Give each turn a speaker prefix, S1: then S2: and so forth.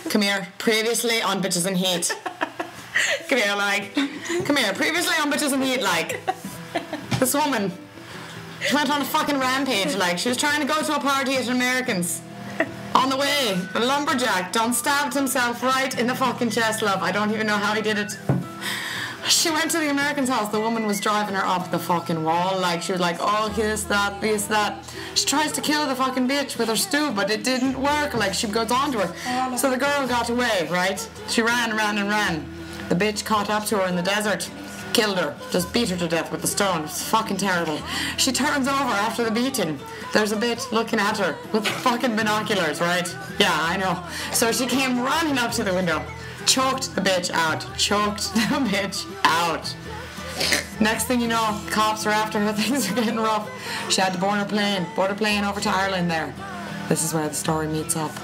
S1: Come here. Previously on Bitches and Heat. Come here, like. Come here. Previously on Bitches and Heat, like. This woman. She went on a fucking rampage, like. She was trying to go to a party at Americans. On the way, a lumberjack done stabbed himself right in the fucking chest, love. I don't even know how he did it. She went to the American's house. The woman was driving her up the fucking wall. Like, she was like, oh, this, that. She tries to kill the fucking bitch with her stew, but it didn't work. Like, she goes on to her. So the girl got away, right? She ran. The bitch caught up to her in the desert. Killed her. Just beat her to death with a stone. It's fucking terrible. She turns over after the beating. There's a bitch looking at her with fucking binoculars, right? Yeah, I know. So she came running up to the window. Choked the bitch out. Next thing you know, cops are after her. Things are getting rough. She had to board a plane over to Ireland there. This is where the story meets up.